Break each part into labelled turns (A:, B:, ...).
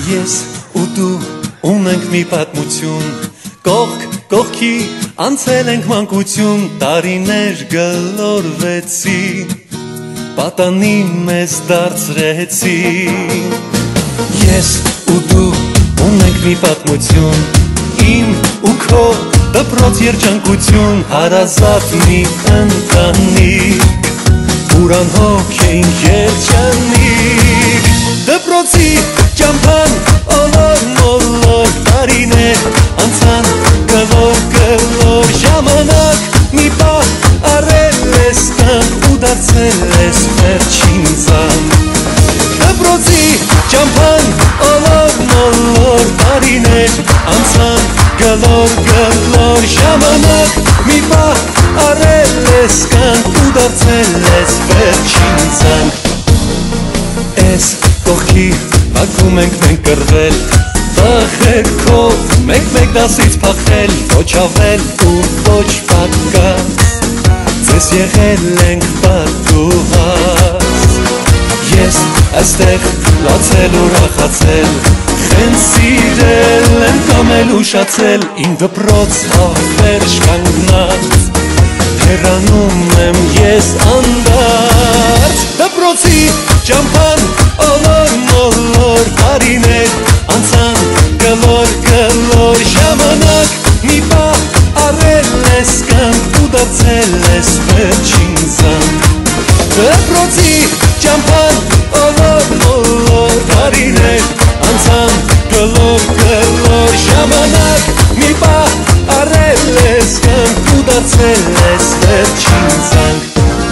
A: Ես ու դու ունենք մի պատմություն, կողք կողքի անցել ենք մանկություն, տարիներ գլորվեցին, պատանի մեզ դարձրեցին։ Ես ու դու ունենք մի պատմություն, իմ ու քո դպրոց երջանկություն, հարազատ մի ընտանիք, ուրան հոգ էինք երջանիկ։ Դպրոցի ճամփան ոլոր մոլոր տարիներ անցան գլոր գլոր, ժամանակ մի պահ առել ես կյանք ու դարձել ես վերջին զանգ։ Դպրոցի ճամփան ոլոր մոլոր տարիներ անցան գլոր գլոր, ժամանակ մի պահ առել ես կյանք ու դարձել ես վերջին զանգ։ Էս կողքի ակում ենք մենք կռվել, տղերքով մեկ-մեկ դասից փախել, ոչ ավել ու ոչ պակաս, ձեզ եղել ենք պատուհաս։ Ես այստեղ լացել ու ուրախացել, խեն սիրել եմ կամել ուշացել, իմ դպրոց հավերժ կանգնած, հեռանում եմ ես անդարձ։ Դպրոցի ճամփան ոլոր մոլոր տարիներ անցան գլոր գլոր, ժամանակ մի պահ առել ես կյանք ու դարձել ես վերջին զանգ։ Դպրոցի ճամփան ոլոր մոլոր տարիներ անցան գլոր գլոր, ժամանակ մի պահ առել ես կյանք ու դարձել ես վերջին զանգ։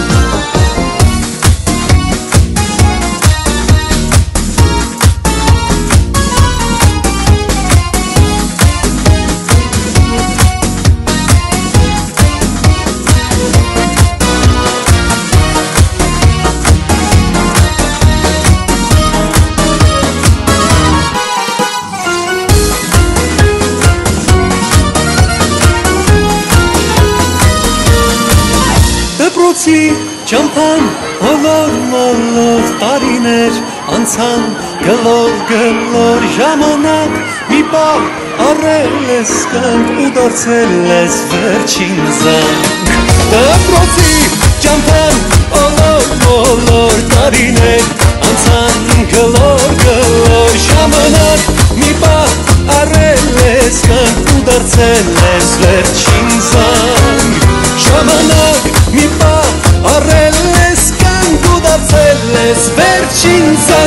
A: Դպրոցի ճամփան ոլոր մոլոր տարիներ անցան գլոր գլոր, ժամանակ մի պահ առել ես կյանք ու դարձել ես վերջին զանգ։ Դպրոցի ճամփան ոլոր մոլոր տարիներ անցան գլոր գլոր, ժամանակ մի պահ առել ես կյանք ու դարձել ես վերջին զանգ։ Ժամանակ մի պահ առել ես կյանք ու դարձել ես վերջին զանգ։